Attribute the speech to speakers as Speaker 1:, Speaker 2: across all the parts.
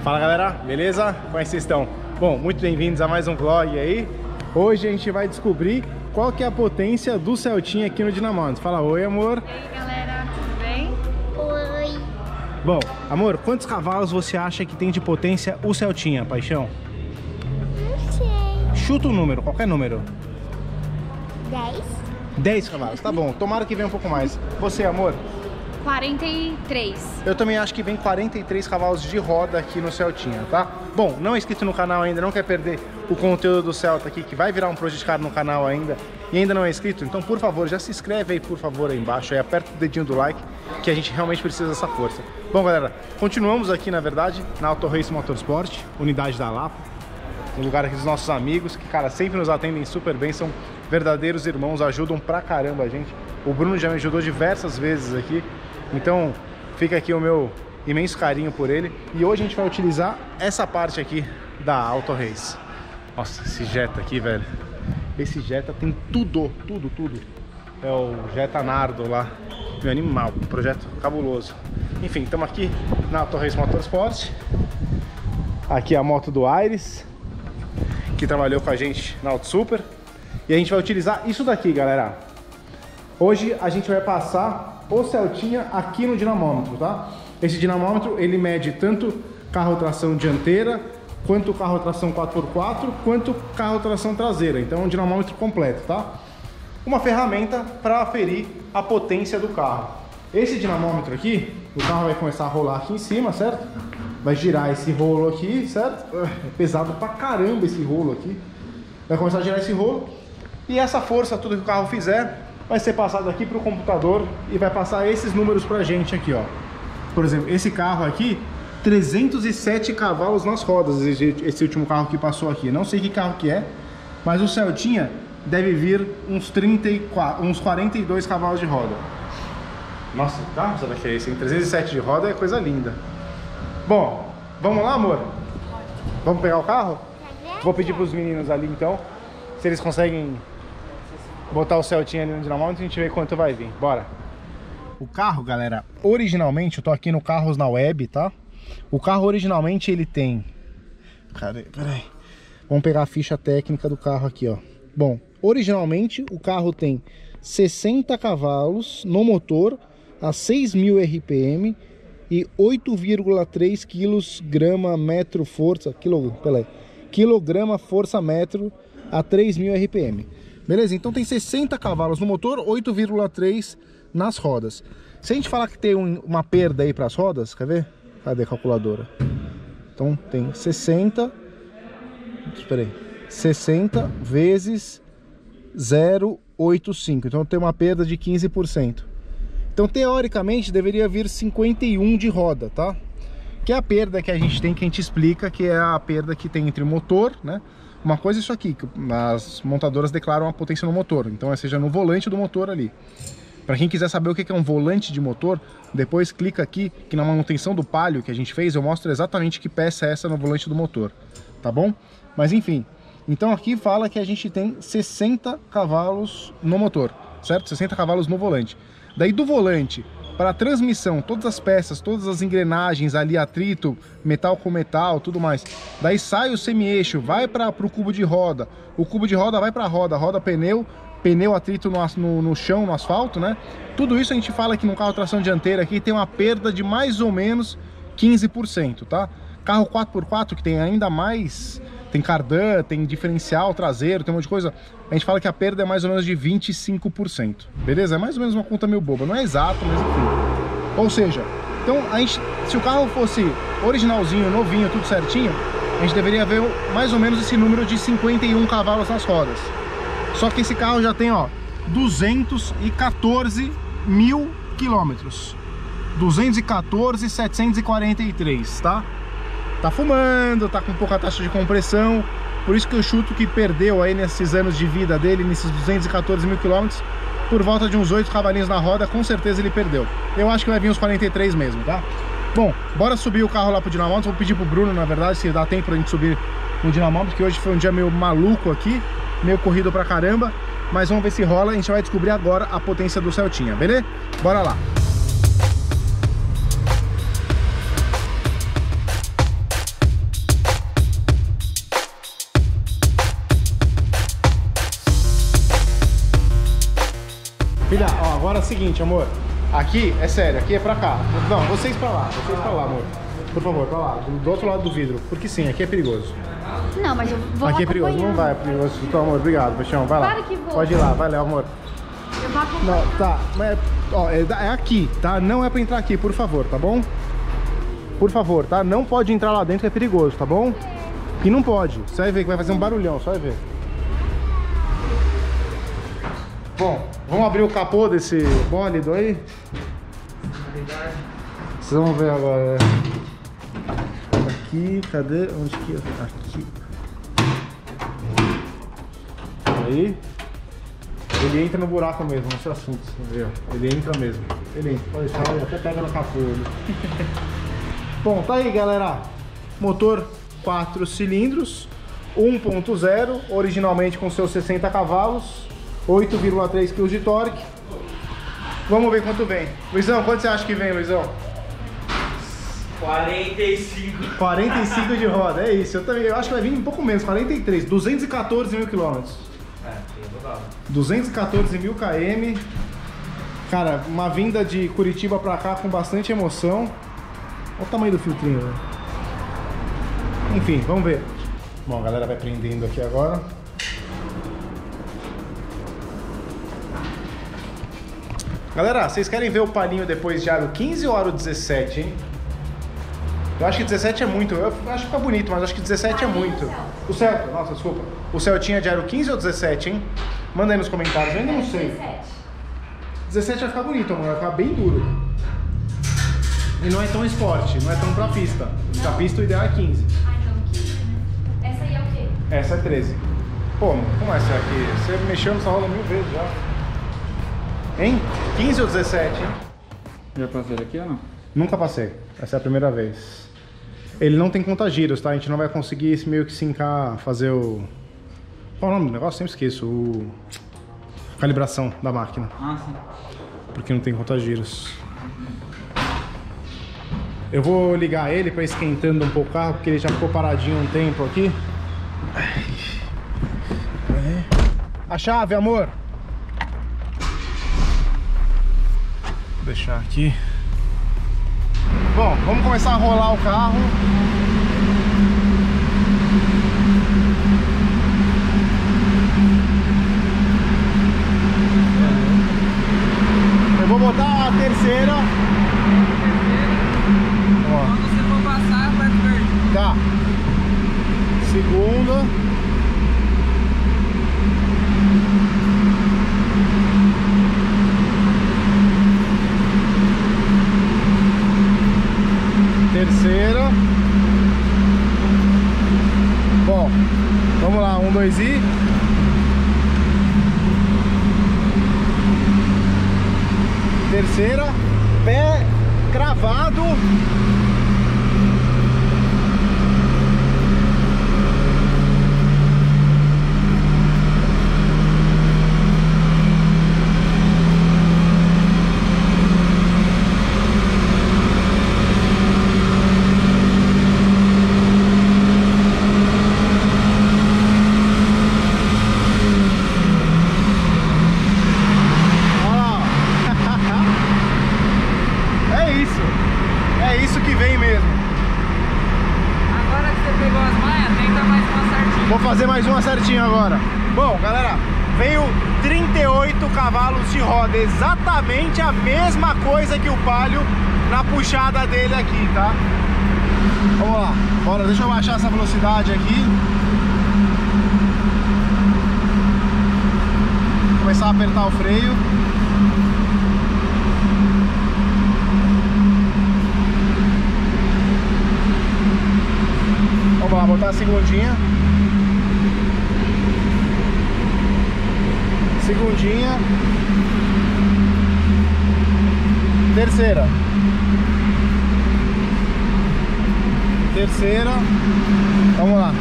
Speaker 1: Fala galera, beleza? Como é que vocês estão? Bom, muito bem-vindos a mais um vlog aí. Hoje a gente vai descobrir qual que é a potência do Celtinha aqui no Dinamômetro. Fala oi, amor.
Speaker 2: E aí galera, tudo bem?
Speaker 3: Oi.
Speaker 1: Bom, amor, quantos cavalos você acha que tem de potência o Celtinha, paixão?
Speaker 3: Não sei.
Speaker 1: Chuta um número, qualquer número.
Speaker 3: 10.
Speaker 1: 10 cavalos, tá bom. Tomara que venha um pouco mais. Você, amor?
Speaker 2: 43.
Speaker 1: Eu também acho que vem 43 cavalos de roda aqui no Celtinha, tá? Bom, não é inscrito no canal ainda, não quer perder o conteúdo do Celta aqui, que vai virar um Project Car no canal ainda, e ainda não é inscrito, então por favor, já se inscreve aí, por favor, aí embaixo, aí aperta o dedinho do like, que a gente realmente precisa dessa força. Bom, galera, continuamos aqui, na verdade, na Auto Race Motorsport, unidade da Lapa, um lugar aqui dos nossos amigos, que, cara, sempre nos atendem super bem, são verdadeiros irmãos, ajudam pra caramba a gente. O Bruno já me ajudou diversas vezes aqui, então fica aqui o meu imenso carinho por ele. E hoje a gente vai utilizar essa parte aqui da Auto Race. Nossa, esse Jetta aqui, velho. Esse Jetta tem tudo. É o Jetta Nardo lá, meu animal, um projeto cabuloso. Enfim, estamos aqui na Auto Race Motorsport. Aqui a moto do Aires, que trabalhou com a gente na Auto Super. E a gente vai utilizar isso daqui, galera. Hoje a gente vai passar o Celtinha aqui no dinamômetro, tá? Esse dinamômetro, ele mede tanto carro tração dianteira, quanto carro tração 4x4, quanto carro tração traseira. Então é um dinamômetro completo, tá? Uma ferramenta para aferir a potência do carro. Esse dinamômetro aqui, o carro vai começar a rolar aqui em cima, certo? Vai girar esse rolo aqui, certo? É pesado pra caramba esse rolo aqui. Vai começar a girar esse rolo. E essa força, tudo que o carro fizer, vai ser passado aqui para o computador e vai passar esses números pra gente aqui, ó. Por exemplo, esse carro aqui, 307 cavalos nas rodas, esse último carro que passou aqui. Não sei que carro que é, mas o Celtinha deve vir uns 42 cavalos de roda. Nossa, que carro será que é esse? 307 de roda é coisa linda. Bom, vamos lá, amor? Vamos pegar o carro? Vou pedir para os meninos ali, então, se eles conseguem botar o Celtinha ali no dinamômetro, a gente vê quanto vai vir. Bora! O carro, galera, originalmente, eu tô aqui no Carros na Web, tá? O carro originalmente ele tem... Peraí. Vamos pegar a ficha técnica do carro aqui, ó. Bom, originalmente o carro tem 60 cavalos no motor a 6.000 RPM e 8,3 kg força... quilograma força metro a 3.000 RPM. Beleza? Então tem 60 cavalos no motor, 8,3 nas rodas. Se a gente falar que tem uma perda aí para as rodas, quer ver? Cadê a calculadora? Então tem 60... Espera aí. 60 vezes 0,85. Então tem uma perda de 15%. Então teoricamente deveria vir 51 de roda, tá? Que é a perda que a gente tem, que a gente explica, que é a perda que tem entre o motor, né? Uma coisa é isso aqui, que as montadoras declaram a potência no motor, então seja no volante do motor ali. Para quem quiser saber o que é um volante de motor, depois clica aqui, que na manutenção do Palio que a gente fez, eu mostro exatamente que peça é essa no volante do motor, tá bom? Mas enfim, então aqui fala que a gente tem 60 cavalos no motor, certo? 60 cavalos no volante. Daí do volante para a transmissão, todas as peças, todas as engrenagens ali, atrito, metal com metal, tudo mais. Daí sai o semi-eixo, vai para o cubo de roda, o cubo de roda vai para a roda pneu, atrito no chão, no asfalto, né? Tudo isso a gente fala que no carro tração dianteira aqui tem uma perda de mais ou menos 15%, tá? Carro 4x4 que tem ainda mais, tem cardan, tem diferencial traseiro, tem um monte de coisa, a gente fala que a perda é mais ou menos de 25%, beleza? É mais ou menos uma conta meio boba, não é exato, mas enfim. Ou seja, então se o carro fosse originalzinho, novinho, tudo certinho, a gente deveria ver mais ou menos esse número de 51 cavalos nas rodas. Só que esse carro já tem, ó, 214 mil quilômetros. 214.743, tá? Tá fumando, tá com pouca taxa de compressão. Por isso que eu chuto que perdeu aí nesses anos de vida dele, nesses 214 mil quilômetros, por volta de uns 8 cavalinhos na roda, com certeza ele perdeu. Eu acho que vai vir uns 43 mesmo, tá? Bom, bora subir o carro lá pro dinamômetro. Vou pedir pro Bruno, na verdade, se dá tempo pra gente subir no dinamômetro, que hoje foi um dia meio maluco aqui, meio corrido pra caramba. Mas vamos ver se rola, a gente vai descobrir agora a potência do Celtinha, beleza? Bora lá! agora é o seguinte, amor. Aqui, é sério, aqui é pra cá. Não, vocês pra lá, amor. Por favor, pra lá, do outro lado do vidro. Porque sim, aqui é perigoso.
Speaker 2: Não, mas eu vou
Speaker 1: aqui é perigoso, não vai, é perigoso. Então, amor, obrigado, paixão, vai lá.
Speaker 2: Claro que vou.
Speaker 1: Pode ir lá, vai lá, amor.
Speaker 2: Eu vou acompanhar.
Speaker 1: Não, tá, mas ó, é aqui, tá? Não é pra entrar aqui, por favor, tá bom? Por favor, tá? Não pode entrar lá dentro, que é perigoso, tá bom? E não pode. Você vai ver que vai fazer um barulhão, só vai ver. Bom, vamos abrir o capô desse bólido aí? Vocês vão ver agora. Aqui, cadê? Onde que? Aqui. Aí. Ele entra no buraco mesmo, nesse assunto. Ele entra mesmo. Ele entra. Pode deixar, ele até pega no capô. Bom, tá aí, galera. Motor 4 cilindros, 1.0, originalmente com seus 60 cavalos, 8,3 kg de torque. Vamos ver quanto vem. Luizão, quanto você acha que vem, Luizão?
Speaker 4: 45.
Speaker 1: 45 de roda, é isso. Eu acho que vai vir um pouco menos, 43. 214 mil quilômetros.
Speaker 4: Tem rodado.
Speaker 1: 214 mil km. Cara, uma vinda de Curitiba pra cá com bastante emoção. Olha o tamanho do filtrinho, né? Enfim, vamos ver. Bom, a galera vai prendendo aqui agora. Galera, vocês querem ver o palinho depois de aro 15 ou aro 17, hein? Eu acho que 17 é muito. Eu acho que fica bonito, mas acho que 17 é muito. O Celta, nossa, desculpa. O Celtinha de aro 15 ou 17, hein? Manda aí nos comentários, eu ainda não sei. 17 vai ficar bonito, amor. Vai ficar bem duro. E não é tão esporte, não é tão pra pista. Pra pista o ideal é 15.
Speaker 2: Ah, então 15, né? Essa aí é o quê?
Speaker 1: Essa é 13. Pô, como é essa aqui? Você mexeu nessa roda 1000 vezes já. Hein? 15 ou 17, hein?
Speaker 4: Já passei aqui ou não?
Speaker 1: Nunca passei. Essa é a primeira vez. Ele não tem conta-giros, tá? A gente não vai conseguir meio que sincar, fazer o... Qual é o nome do negócio? Sempre esqueço. Calibração da máquina.
Speaker 4: Ah, sim.
Speaker 1: Porque não tem conta-giros. Eu vou ligar ele pra ir esquentando um pouco o carro, porque ele já ficou paradinho um tempo aqui. A chave, amor! Vou deixar aqui. Bom, vamos começar a rolar o carro. Eu vou botar a terceira.
Speaker 4: Quando você for passar, vai pro verde.
Speaker 1: Tá. Segunda. Terceira. Bom, vamos lá, 1, 2 e... Terceira, pé cravado. É isso que vem mesmo.
Speaker 4: Agora que você pegou as manhas, tenta mais uma certinha.
Speaker 1: Vou fazer mais uma certinha agora. Bom, galera, veio 38 cavalos de roda. Exatamente a mesma coisa que o Palio na puxada dele aqui, tá? Vamos lá. Bora, deixa eu baixar essa velocidade aqui. Começar a apertar o freio. Vamos lá, botar a segundinha. Segundinha. Terceira. Terceira. Vamos lá.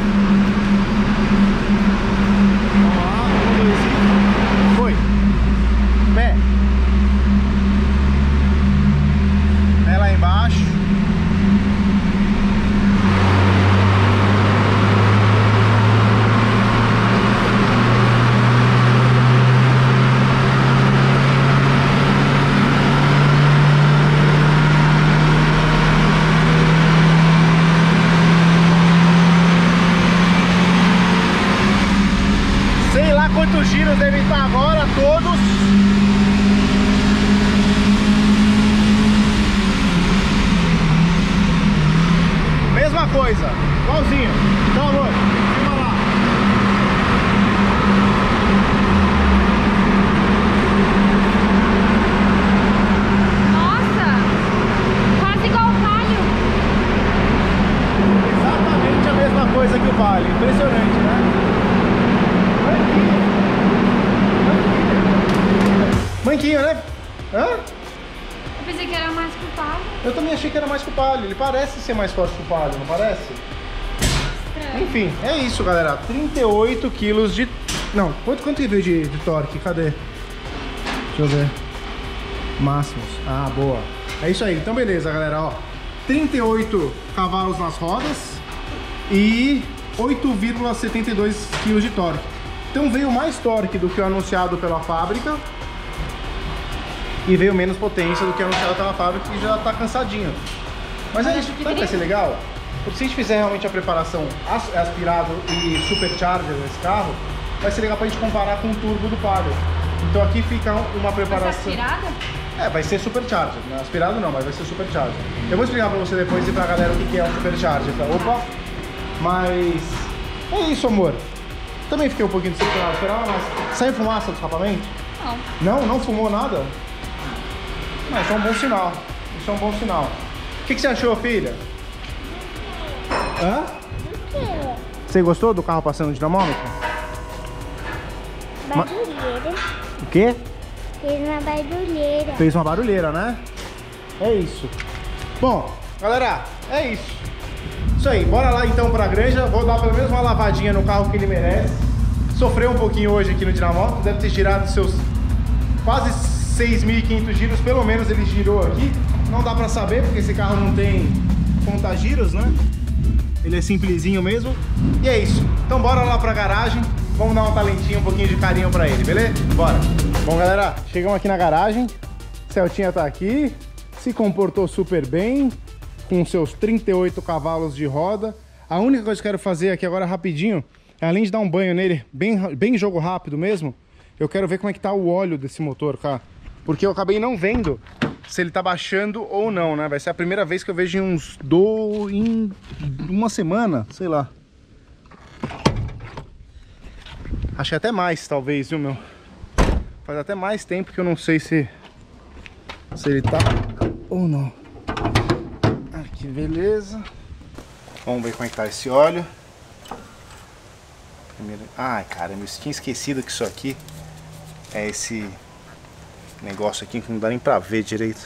Speaker 1: Vamos lá. 1, 2 e... Foi. Pé. Pé lá embaixo. Mesma coisa, igualzinho. Então, amor, filma lá.
Speaker 2: Nossa! Quase igual o Palio.
Speaker 1: Exatamente a mesma coisa que o Palio. Impressionante, né? Manquinho, né? Hã?
Speaker 2: Eu pensei que era mais que o Palio.
Speaker 1: Eu também achei que era mais que o Palio. Ele parece ser mais forte que o Palio, não parece?
Speaker 2: Estranho.
Speaker 1: Enfim, é isso, galera. 38 quilos de... Não, quanto que veio de torque? Cadê? Deixa eu ver. Máximos. Ah, boa. É isso aí. Então, beleza, galera. Ó, 38 cavalos nas rodas e 8,72 kg de torque. Então veio mais torque do que o anunciado pela fábrica e veio menos potência do que o anunciado pela fábrica, que já tá cansadinho. Mas é isso. Sabe o que vai ser legal? Porque se a gente fizer realmente a preparação aspirado e supercharger nesse carro, vai ser legal pra gente comparar com o turbo do Palio. Então aqui fica uma preparação...
Speaker 2: Essa aspirada?
Speaker 1: É, vai ser supercharger. Não, aspirado não, mas vai ser supercharger. Eu vou explicar pra você depois e pra galera o que é um supercharger, tá? Opa! Mas... é isso, amor. Também fiquei um pouquinho decepcionado, esperava, mas... Saiu fumaça do escapamento?
Speaker 2: Não.
Speaker 1: Não? Não fumou nada? Não, isso é um bom sinal. Isso é um bom sinal. O que você achou, filha? Hã?
Speaker 3: O quê?
Speaker 1: Você gostou do carro passando de dinamômetro?
Speaker 3: Barulheira.
Speaker 1: O quê?
Speaker 3: Fez uma barulheira.
Speaker 1: Fez uma barulheira, né? É isso. Bom, galera, é isso. Isso aí, bora lá então pra granja. Vou dar pelo menos uma lavadinha no carro que ele merece. Sofreu um pouquinho hoje aqui no dinamômetro. Deve ter girado seus quase 6.500 giros. Pelo menos ele girou aqui. Não dá pra saber porque esse carro não tem conta-giros, né? Ele é simplesinho mesmo. E é isso. Então bora lá pra garagem. Vamos dar um talentinho, um pouquinho de carinho pra ele, beleza? Bora. Bom, galera, chegamos aqui na garagem. Celtinha tá aqui. Se comportou super bem. Com seus 38 cavalos de roda. A única coisa que eu quero fazer aqui agora rapidinho, além de dar um banho nele, bem jogo rápido mesmo, eu quero ver como é que tá o óleo desse motor, cara. Porque eu acabei não vendo se ele tá baixando ou não, né? Vai ser a primeira vez que eu vejo em uma semana, sei lá. Achei até mais, talvez, viu, meu? Faz até mais tempo que eu não sei se ele tá ou não. Aqui, beleza. Vamos ver como é que tá esse óleo. Primeiro... Ai, caramba, eu tinha esquecido que isso aqui é esse negócio aqui que não dá nem pra ver direito.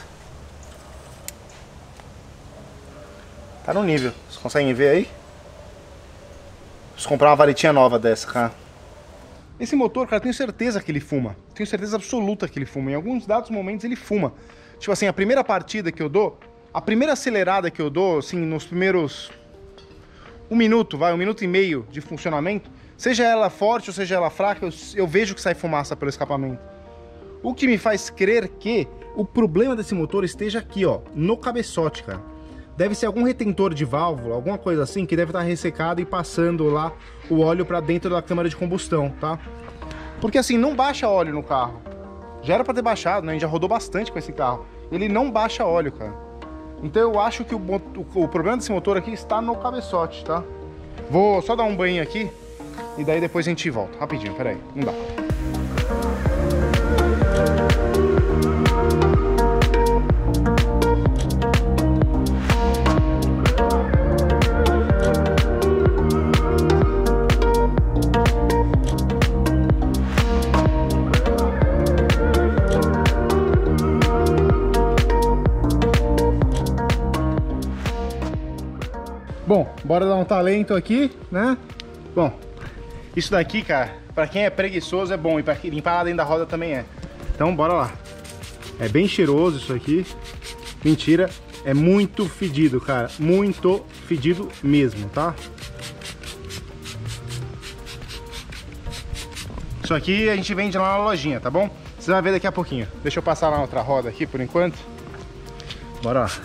Speaker 1: Tá no nível. Vocês conseguem ver aí? Preciso comprar uma varetinha nova dessa, cara. Esse motor, cara, tenho certeza que ele fuma. Tenho certeza absoluta que ele fuma. Em alguns dados momentos ele fuma. Tipo assim, a primeira partida que eu dou, a primeira acelerada que eu dou, assim, nos primeiros... 1 minuto, vai, 1 minuto e meio de funcionamento, seja ela forte ou seja ela fraca, eu vejo que sai fumaça pelo escapamento. O que me faz crer que o problema desse motor esteja aqui, ó, no cabeçote, cara. Deve ser algum retentor de válvula, alguma coisa assim, que deve estar ressecado e passando lá o óleo para dentro da câmara de combustão, tá? Porque assim, não baixa óleo no carro. Já era para ter baixado, né? A gente já rodou bastante com esse carro. Ele não baixa óleo, cara. Então eu acho que o problema desse motor aqui está no cabeçote, tá? Vou só dar um banho aqui e daí depois a gente volta. Rapidinho, peraí, não dá. Bom, bora dar um talento aqui, né? Bom, isso daqui, cara, pra quem é preguiçoso é bom e pra limpar lá dentro da roda também é. Então, bora lá. É bem cheiroso isso aqui. Mentira, é muito fedido, cara. Muito fedido mesmo, tá? Isso aqui a gente vende lá na lojinha, tá bom? Você vai ver daqui a pouquinho. Deixa eu passar na outra roda aqui por enquanto. Bora lá.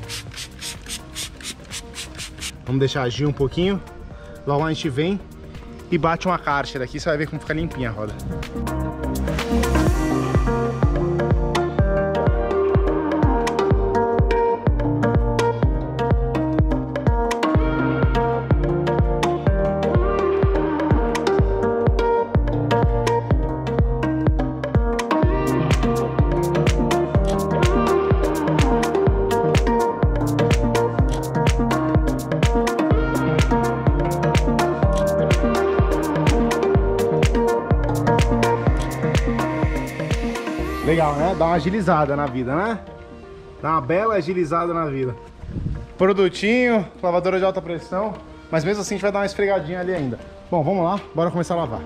Speaker 1: Vamos deixar agir um pouquinho. Logo a gente vem e bate uma Karcher aqui. Você vai ver como fica limpinha a roda. Legal, né? Dá uma agilizada na vida, né? Dá uma bela agilizada na vida. Produtinho, lavadora de alta pressão. Mas mesmo assim a gente vai dar uma esfregadinha ali ainda. Bom, vamos lá, bora começar a lavar.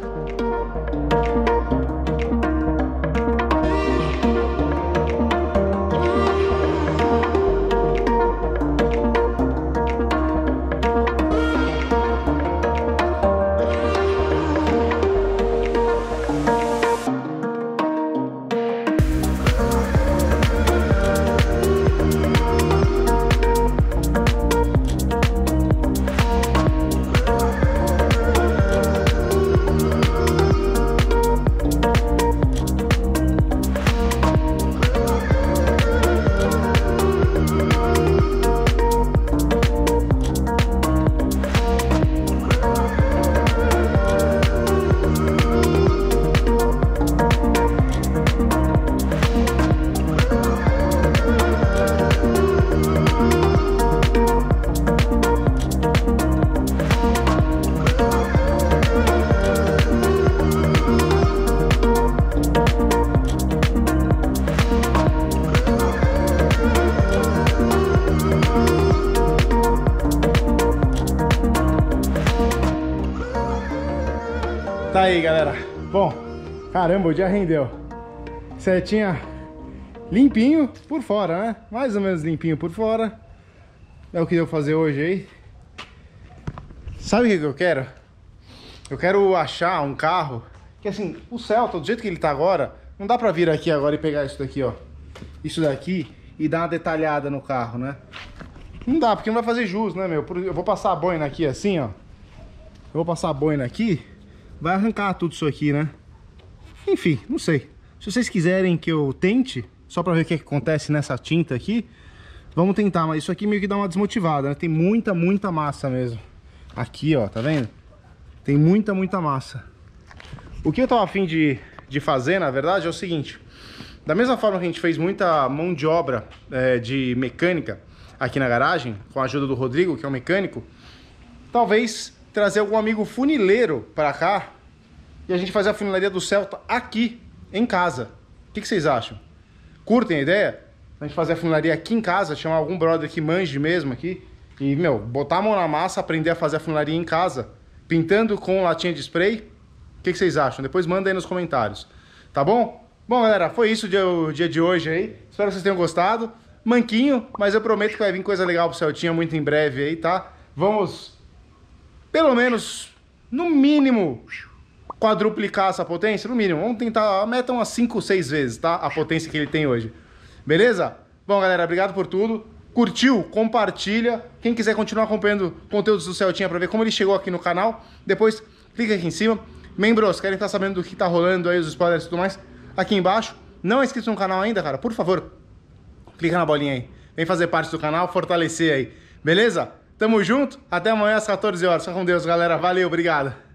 Speaker 1: Tá aí, galera. Bom, caramba, o dia rendeu. Setinha limpinho por fora, né? Mais ou menos limpinho por fora. É o que eu vou fazer hoje aí. Sabe o que eu quero? Eu quero achar um carro que, assim, o Celta, do jeito que ele tá agora, não dá pra vir aqui agora e pegar isso daqui, ó. Isso daqui e dar uma detalhada no carro, né? Não dá, porque não vai fazer jus, né, meu? Eu vou passar a boina aqui assim, ó. Eu vou passar a boina aqui. Vai arrancar tudo isso aqui, né? Enfim, não sei. Se vocês quiserem que eu tente, só pra ver o que acontece nessa tinta aqui, vamos tentar. Mas isso aqui meio que dá uma desmotivada, né? Tem muita massa mesmo. Aqui, ó, tá vendo? Tem muita massa. O que eu tava a fim de fazer, na verdade, é o seguinte. Da mesma forma que a gente fez muita mão de obra de mecânica aqui na garagem, com a ajuda do Rodrigo, que é um mecânico, talvez trazer algum amigo funileiro para cá e a gente fazer a funilaria do Celta aqui em casa. O que vocês acham? Curtem a ideia? A gente fazer a funilaria aqui em casa, chamar algum brother que manje mesmo aqui e, meu, botar a mão na massa, aprender a fazer a funilaria em casa, pintando com latinha de spray. O que vocês acham? Depois manda aí nos comentários, tá bom? Bom, galera, foi isso o dia de hoje aí. Espero que vocês tenham gostado. Manquinho, mas eu prometo que vai vir coisa legal pro Celtinha muito em breve aí, tá? Vamos, pelo menos, no mínimo, quadruplicar essa potência, no mínimo. Vamos tentar, a meta umas 5, 6 vezes, tá? A potência que ele tem hoje. Beleza? Bom, galera, obrigado por tudo. Curtiu? Compartilha. Quem quiser continuar acompanhando conteúdos do Celtinha pra ver como ele chegou aqui no canal, depois clica aqui em cima. Membros, querem estar sabendo do que tá rolando aí, os spoilers e tudo mais? Aqui embaixo. Não é inscrito no canal ainda, cara? Por favor, clica na bolinha aí. Vem fazer parte do canal, fortalecer aí. Beleza? Tamo junto. Até amanhã às 14 horas. Fica com Deus, galera. Valeu, obrigado.